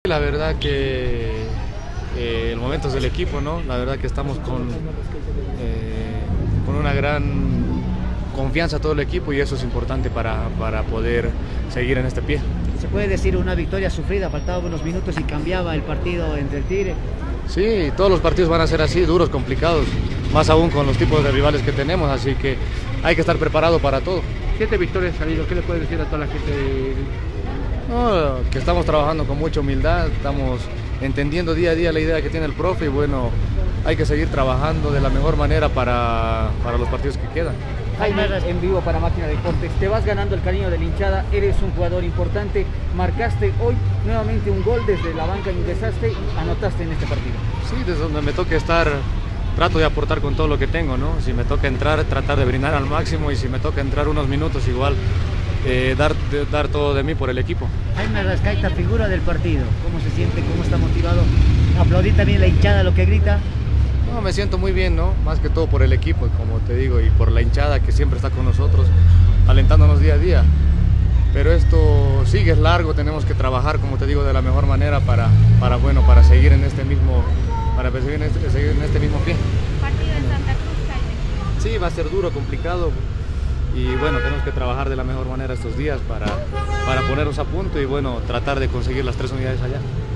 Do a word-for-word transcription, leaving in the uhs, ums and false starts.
La verdad que eh, el momento es del equipo, ¿no? La verdad que estamos con, eh, con una gran confianza todo el equipo y eso es importante para, para poder seguir en este pie. ¿Se puede decir una victoria sufrida? Faltaban unos minutos y cambiaba el partido entre el Tigre. Sí, todos los partidos van a ser así, duros, complicados, más aún con los tipos de rivales que tenemos, así que hay que estar preparado para todo. Siete victorias salido, ¿qué le puede decir a toda la gente? No, que estamos trabajando con mucha humildad, estamos entendiendo día a día la idea que tiene el profe y bueno, hay que seguir trabajando de la mejor manera para, para los partidos que quedan. Jaime, en vivo para Máquina Deportes, te vas ganando el cariño de la hinchada, eres un jugador importante, marcaste hoy nuevamente un gol desde la banca, ingresaste y anotaste en este partido. Sí, desde donde me toque estar, trato de aportar con todo lo que tengo, ¿no? Si me toca entrar, tratar de brindar al máximo y si me toca entrar unos minutos igual, eh, dar, de, dar todo de mí por el equipo. Jaime Arrascaita, figura del partido, ¿cómo se siente? ¿Cómo está motivado? ¿Aplaudí también la hinchada lo que grita? No, me siento muy bien, ¿no? Más que todo por el equipo, como te digo, y por la hinchada que siempre está con nosotros, alentándonos día a día. Pero esto sigue, es largo, tenemos que trabajar, como te digo, de la mejor manera para, para, bueno, para seguir en este mismo, para seguir en este, seguir en este mismo pie. Partido en Santa Cruz, Jaime. Sí, va a ser duro, complicado. Y bueno, tenemos que trabajar de la mejor manera estos días para, para ponernos a punto y bueno, tratar de conseguir las tres unidades allá.